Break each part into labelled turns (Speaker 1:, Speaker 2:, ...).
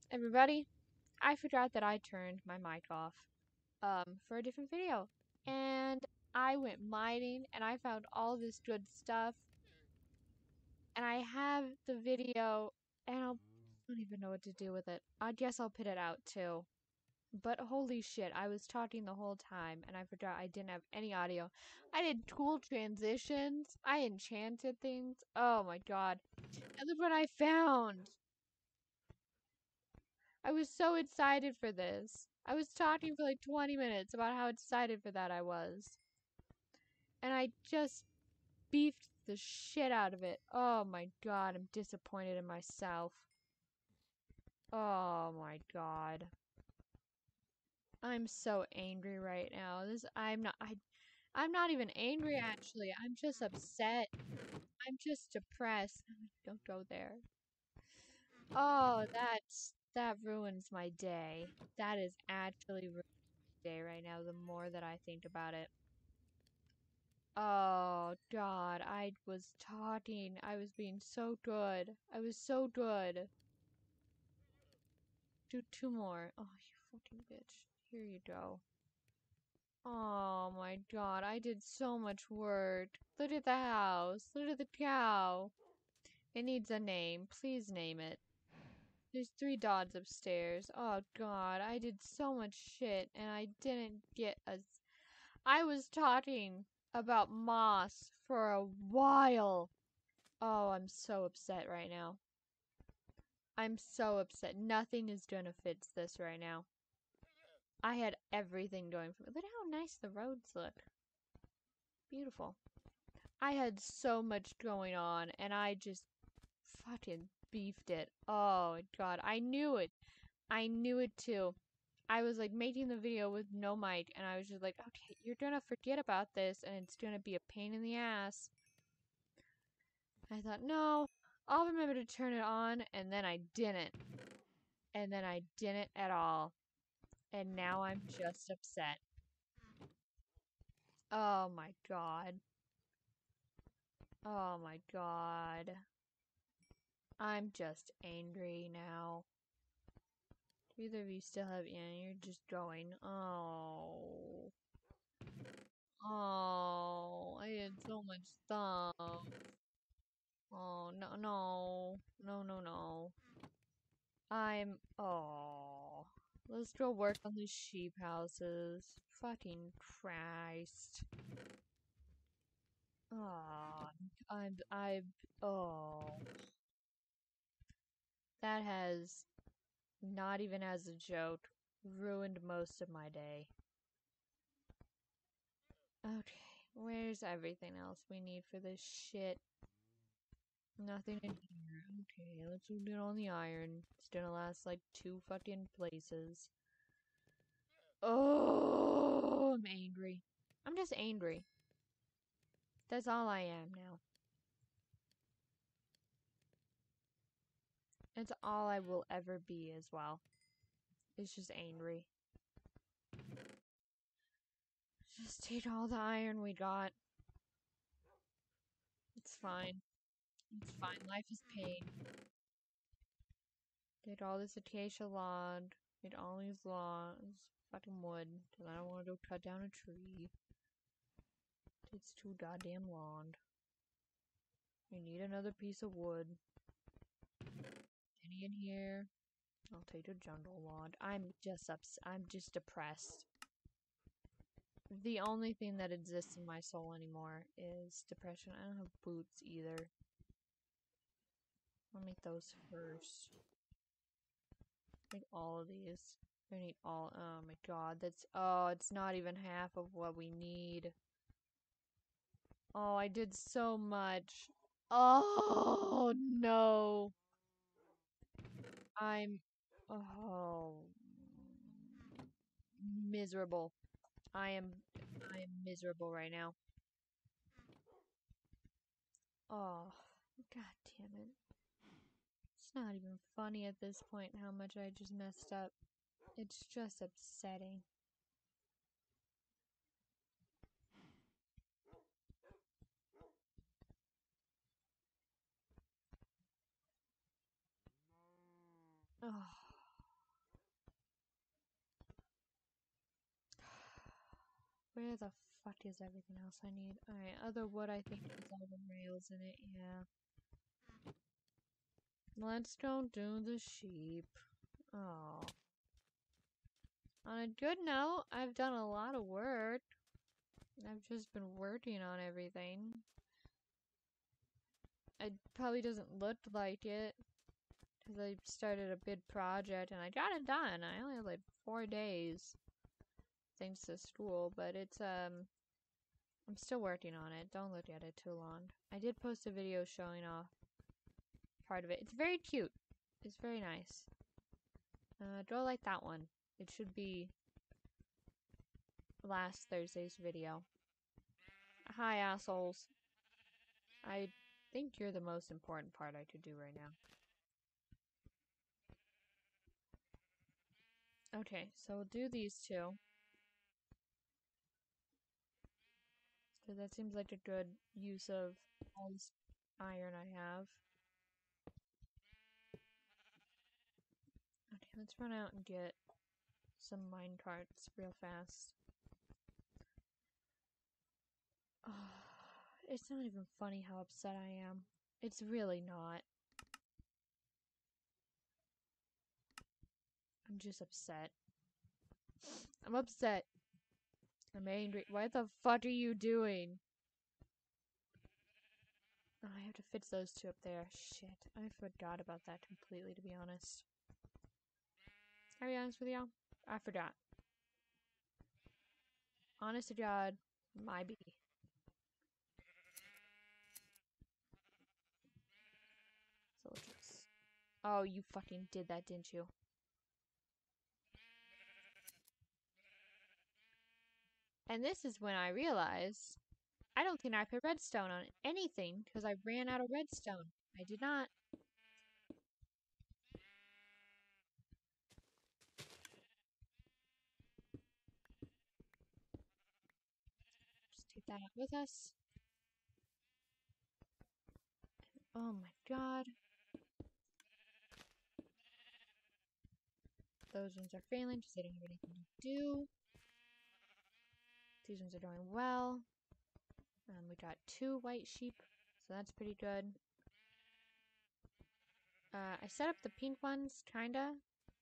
Speaker 1: Everybody, I forgot that I turned my mic off for a different video. And I went mining and I found all this good stuff. And I have the video and I don't even know what to do with it. I guess I'll put it out too. But holy shit, I was talking the whole time and I forgot I didn't have any audio. I did cool transitions. I enchanted things. Oh my god. And look what I found. I was so excited for this. I was talking for like 20 minutes about how excited for that I was. And I just beefed the shit out of it. Oh my god, I'm disappointed in myself. Oh my god. I'm so angry right now. I'm not even angry actually. I'm just upset. I'm just depressed. Don't go there. Oh, that ruins my day. That is actually ruining my day right now the more that I think about it. Oh God, I was talking. I was being so good. I was so good. Do two more. Oh, you fucking bitch. Here you go. Oh my God, I did so much work. Look at the house. Look at the cow. It needs a name. Please name it. There's three dogs upstairs. Oh God, I did so much shit and I didn't get a. I was talking about moss for a while. Oh, I'm so upset right now. I'm so upset. Nothing is gonna fix this right now. I had everything going for me. Look at how nice the roads look. Beautiful. I had so much going on and I just fucking beefed it. Oh god, I knew it. I knew it too. I was like making the video with no mic and I was just like, okay, you're gonna forget about this and it's gonna be a pain in the ass. I thought, no, I'll remember to turn it on, and then I didn't. And then I didn't at all. And now I'm just upset. Oh my god. Oh my god. I'm just angry now. Either of you still have you're just going, oh. Oh, I did so much stuff. Oh, no, no. No, no, no. Oh. Let's go work on the sheep houses. Fucking Christ. Oh, oh. That has, not even as a joke, ruined most of my day. Okay, where's everything else we need for this shit? Nothing in here. Okay, let's get on the iron. It's gonna last like 2 fucking places. Oh, I'm angry. I'm just angry. That's all I am now. It's all I will ever be as well. It's just angry. Just take all the iron we got. It's fine. It's fine. Life is pain. Take all this acacia log. Take all these logs. Fucking wood. Cause I don't want to go cut down a tree. It's too goddamn long. We need another piece of wood. Any in here? I'll take a jungle log. I'm just depressed. The only thing that exists in my soul anymore is depression. I don't have boots either. I'll make those first. Make all of these. I need all. Oh my god, it's not even half of what we need. Oh, I did so much. Oh no. I'm, oh, miserable. I am miserable right now. Oh, god damn it. It's not even funny at this point how much I just messed up. It's just upsetting. Oh. Where the fuck is everything else I need? Alright, other wood I think has all the rails in it, yeah. Let's go do the sheep. Oh. On a good note, I've done a lot of work. I've just been working on everything. It probably doesn't look like it, because I started a big project and I got it done. I only had like 4 days, thanks to school, but it's, I'm still working on it. Don't look at it too long. I did post a video showing off part of it. It's very cute. It's very nice. Go like that one. It should be last Thursday's video. Hi, assholes. I think you're the most important part I could do right now. Okay, so we'll do these two. Because that seems like a good use of all this iron I have. Okay, let's run out and get some mine carts real fast. It's not even funny how upset I am. It's really not. I'm just upset. I'm upset. I'm angry. What the fuck are you doing? Oh, I have to fix those two up there. Shit. I forgot about that completely, to be honest. I'll be honest with y'all. I forgot. Honest to God, my B. Soldiers. Oh, you fucking did that, didn't you? And this is when I realized I don't think I put redstone on anything because I ran out of redstone. I did not. Just take that out with us. Oh my god. Those ones are failing because they don't have anything to do. These ones are doing well. We got 2 white sheep, so that's pretty good. I set up the pink ones, kinda.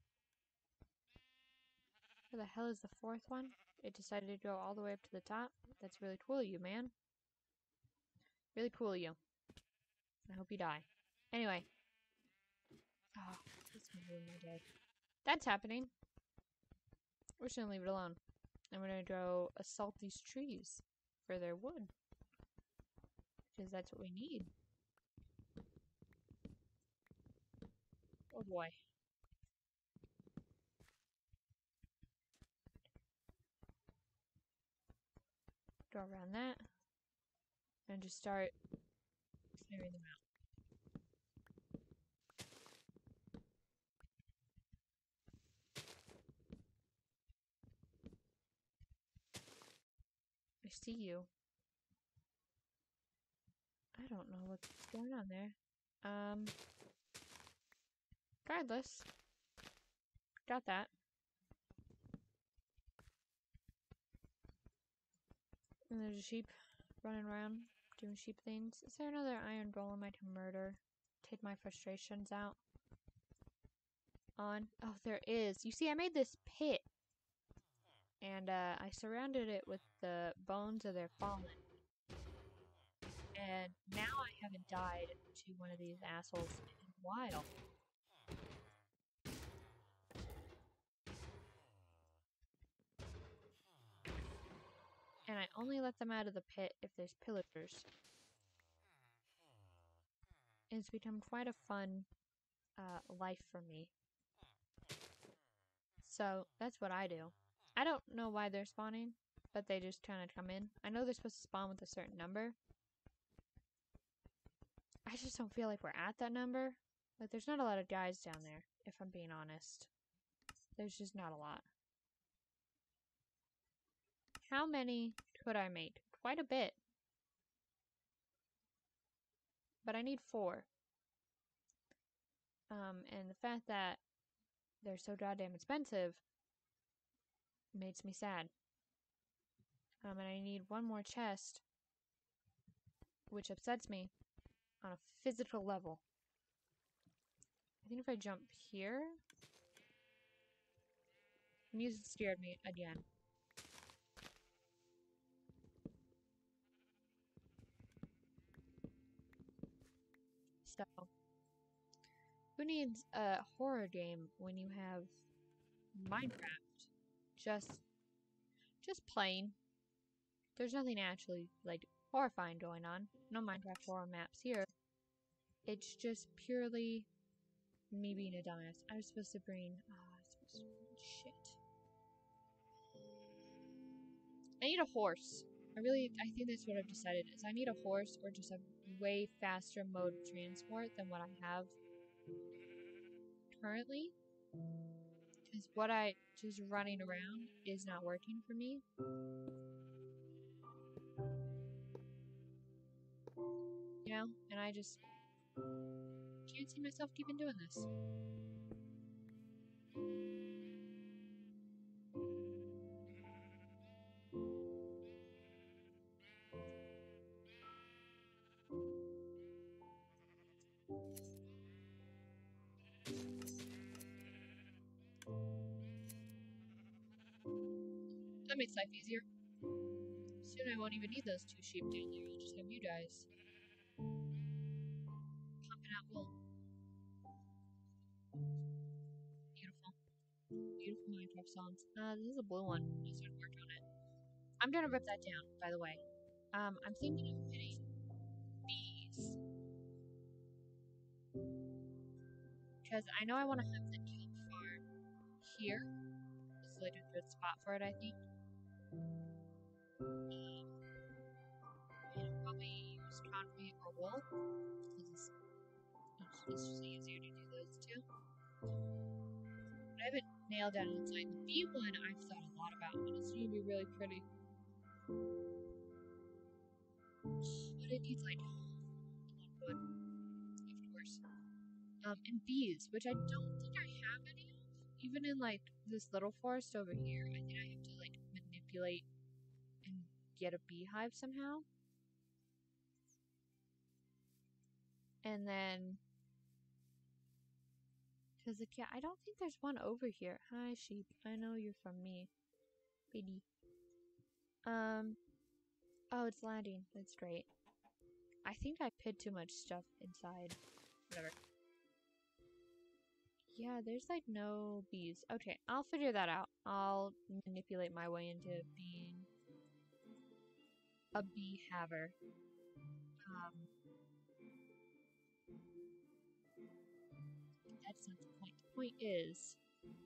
Speaker 1: Where the hell is the 4th one? It decided to go all the way up to the top. That's really cool of you, man. Really cool of you. I hope you die. Anyway. Oh, this can ruin my day. That's happening. We're just gonna leave it alone. And we're gonna go assault these trees for their wood. Because that's what we need. Oh boy. Go around that. And just start clearing them out. I see you. I don't know what's going on there. Regardless. Got that. And there's a sheep running around doing sheep things. Is there another iron golem I can murder? Take my frustrations out on? Oh, there is. You see, I made this pit. And I surrounded it with the bones of their fallen. And now I haven't died to one of these assholes in a while. And I only let them out of the pit if there's pillagers. It's become quite a fun life for me. So that's what I do. I don't know why they're spawning, but they just kind of come in. I know they're supposed to spawn with a certain number. I just don't feel like we're at that number. Like, there's not a lot of guys down there, if I'm being honest. There's just not a lot. How many could I make? Quite a bit. But I need 4. And the fact that they're so goddamn expensive makes me sad. And I need one more chest, which upsets me on a physical level. I think if I jump here, music scared me again. So, who needs a horror game when you have Minecraft? Just plain. There's nothing actually like horrifying going on. No Minecraft horror maps here. It's just purely me being a dumbass. I was supposed to bring. Shit. I need a horse. I think that's what I've decided is I need a horse or just a way faster mode of transport than what I have currently. Because what I just running around is not working for me. You know? And I just can't see myself keeping doing this. That makes life easier. Soon I won't even need those 2 sheep down there. I'll just have you guys pumping out wool. Beautiful. Beautiful Minecraft songs. This is a blue one. I started working on it. I'm gonna rip that down, by the way. I'm thinking of getting bees. Because I know I want to have the kelp farm here. This is like a good spot for it, I think. And probably use concrete or wool. Because it's just easier to do those two. But I haven't nailed down a design. The bee one I've thought a lot about, and it's going to be really pretty. But it needs like a lot of wood, of course. And bees, which I don't think I have any of. Even in like this little forest over here, I think I have to like manipulate and get a beehive somehow. And then, because like, yeah, I don't think there's one over here. Hi, sheep. I know you're from me. Pity. Oh, it's landing. That's great. I think I put too much stuff inside. Whatever. Yeah, there's like no bees. Okay, I'll figure that out. I'll manipulate my way into being a bee haver. That's not the point. The point is,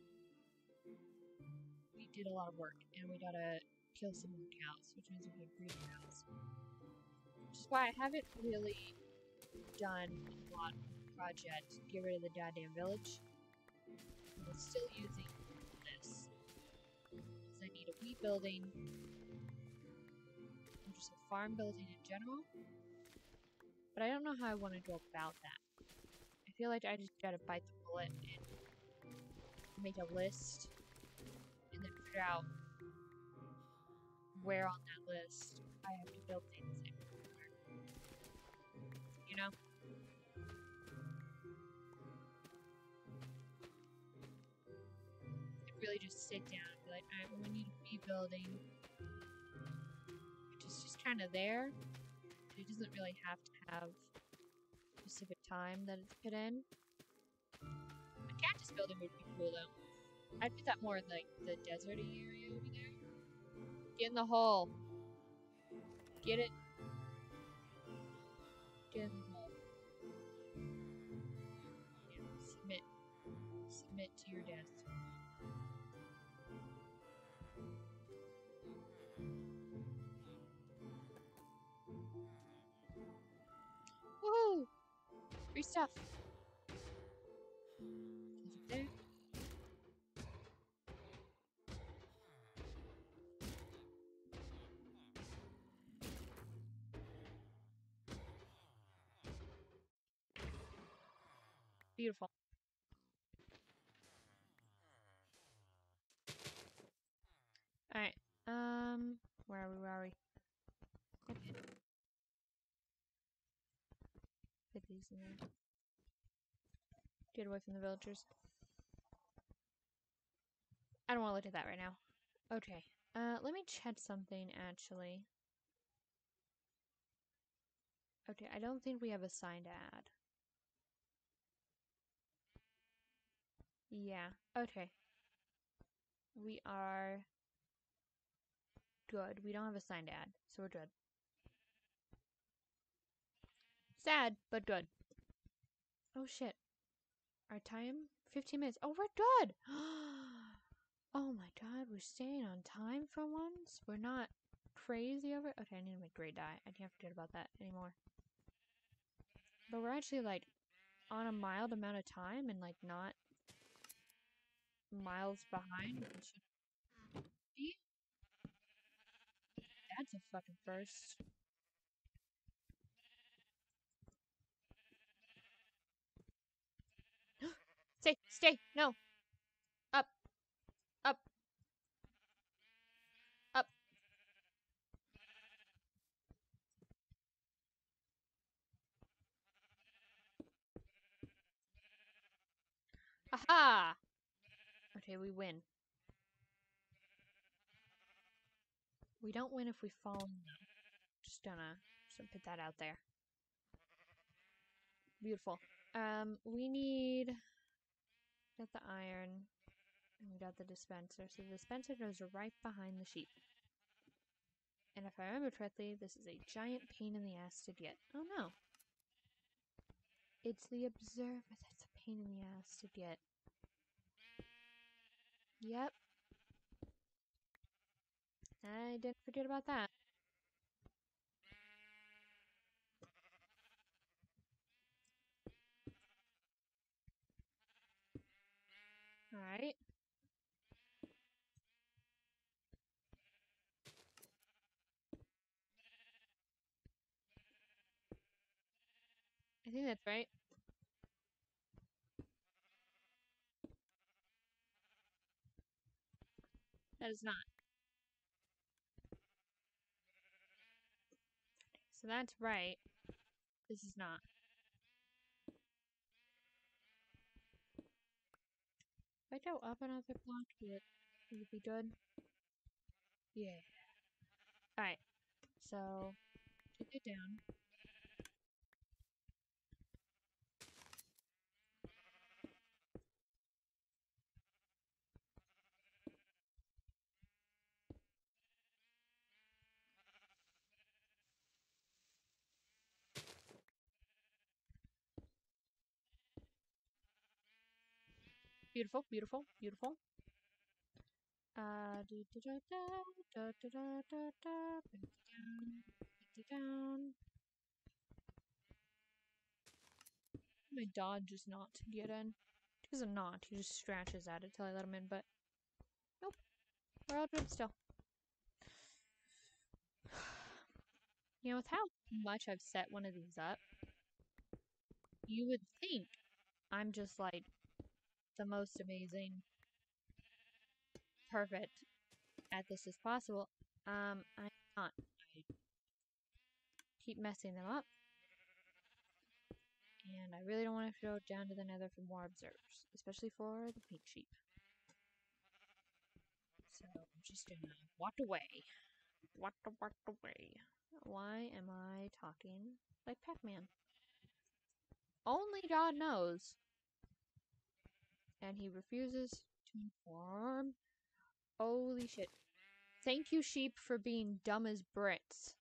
Speaker 1: we did a lot of work, and we gotta kill some more cows, which means we can breed cows. Which is why I haven't really done a lot of the project to get rid of the goddamn village. I'm still using this. Because I need a wheat building, or just a farm building in general. But I don't know how I want to go about that. I feel like I just gotta bite the bullet and make a list, and then figure out where on that list I have to build things in. You know? Really just sit down and be like, alright, well, we need a bee building, which is just kind of there. It doesn't really have to have a specific time that it's put in. A cactus building would be cool though. I'd put that more in like the deserty area over there. Get in the hole. Get it. Get in the hole. Yeah, submit. Submit to your death. Woohoo! Free stuff. Is it there? Beautiful. Alright. Where are we? bodies in there. Get away from the villagers. I don't want to look at that right now. Okay. Let me check something, actually. Okay, I don't think we have a sign to add. Yeah, okay. We are good. We don't have a sign to add, so we're good. Sad, but good. Oh shit. Our time? 15 minutes. Oh, we're good! Oh my god, we're staying on time for once? We're not crazy over it? Okay, I need to make Gray die. I can't forget about that anymore. But we're actually, like, on a mild amount of time and, like, not miles behind. We should be. That's a fucking first. Stay! No! Up! Up! Up! Aha! Okay, we win. We don't win if we fall in love. Just gonna put that out there. Beautiful. We need... Got the iron. And we got the dispenser. So the dispenser goes right behind the sheep. And if I remember correctly, this is a giant pain in the ass to get. Oh no. It's the observer that's a pain in the ass to get. Yep. I didn't forget about that. Alright. I think that's right. That is not. So that's right. This is not. If I go up another block, will it be good? Yeah. Alright. So, take it down. Beautiful, beautiful, beautiful. Da da da da da da da da. Put it down. Put it down. My dog just not get in. He doesn't not. He just scratches at it till I let him in. But nope, we're all good still. You know, with how much I've set one of these up, you would think I'm just like the most amazing, perfect at this as possible. I'm not. I keep messing them up. And I really don't want to go down to the nether for more observers, especially for the pink sheep. So I'm just gonna walk away. Walk away. Why am I talking like Pac-Man? Only God knows. And he refuses to inform. Holy shit. Thank you, sheep, for being dumb as bricks.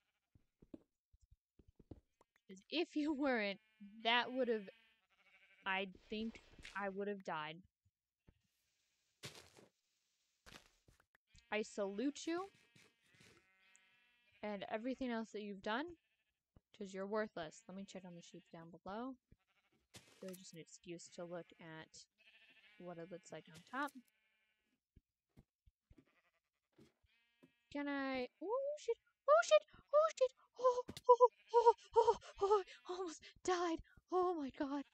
Speaker 1: Because if you weren't, that would have... I think I would have died. I salute you. And everything else that you've done. Because you're worthless. Let me check on the sheep down below. Really just an excuse to look at what it looks like on top. Can I... Oh, shit! Oh, shit! Oh, shit! Oh, oh, oh, oh, oh, I almost died! Oh, my God.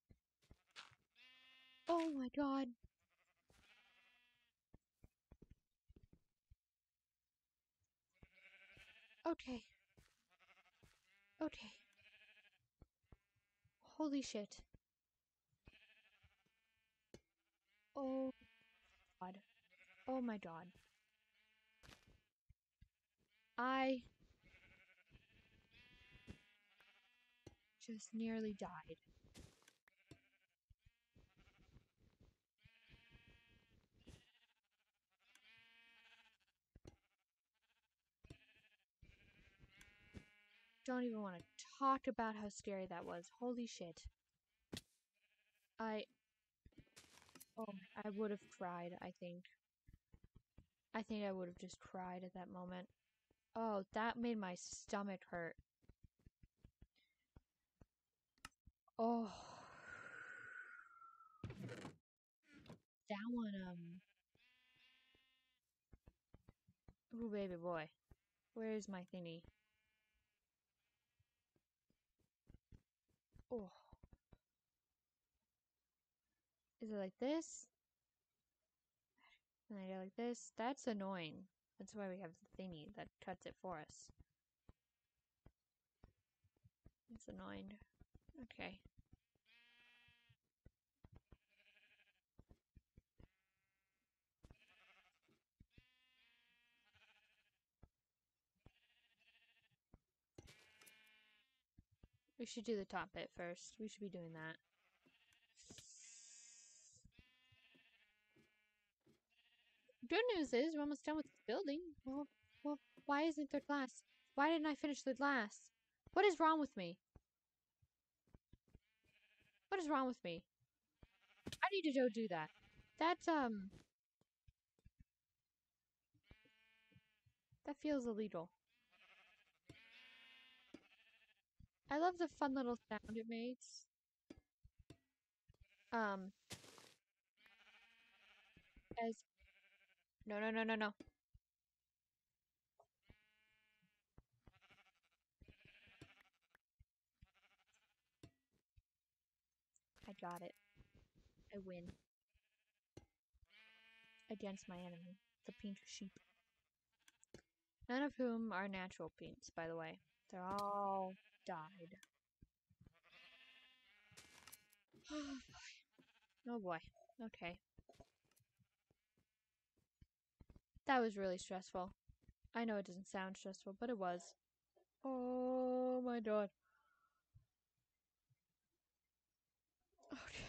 Speaker 1: Oh, my God. Okay. Okay. Holy shit. Oh god. Oh my god. I just nearly died. Don't even want to talk about how scary that was. Holy shit. I I would have cried, I think. I think I would have just cried at that moment. Oh, that made my stomach hurt. Oh. That one, ooh, baby boy. Where's my thingy? Oh. Is it like this? And I go like this? That's annoying. That's why we have the thingy that cuts it for us. It's annoying. Okay. We should do the top bit first. We should be doing that. Good news is we're almost done with this building. Well, why isn't there glass? Why didn't I finish the glass? What is wrong with me? What is wrong with me? I need to go do that. That's, that feels illegal. I love the fun little sound it makes. As... No, no, no, no, no. I got it. I win. Against my enemy, the pink sheep. None of whom are natural pinks, by the way. They're all dyed. Oh boy. Okay. That was really stressful. I know it doesn't sound stressful, but it was. Oh my god. Okay.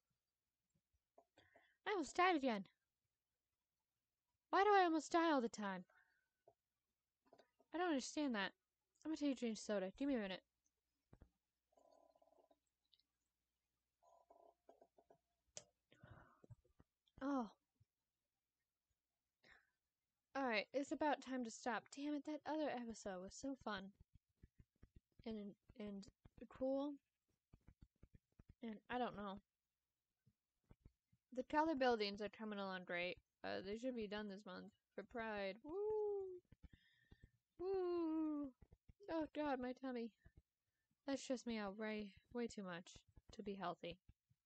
Speaker 1: I almost died again. Why do I almost die all the time? I don't understand that. I'm gonna take a drink of soda. Give me a minute. Oh. Alright, it's about time to stop. Damn it, that other episode was so fun. And cool. And I don't know. The color buildings are coming along great. They should be done this month for Pride. Woo! Woo! Oh god, my tummy. That stressed me out way too much to be healthy.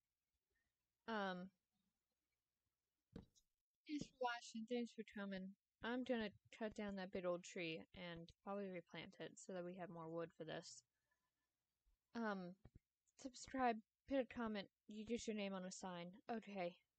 Speaker 1: Thanks for watching. Thanks for coming. I'm gonna cut down that big old tree and probably replant it so that we have more wood for this. Subscribe, put a comment, you get your name on a sign. Okay.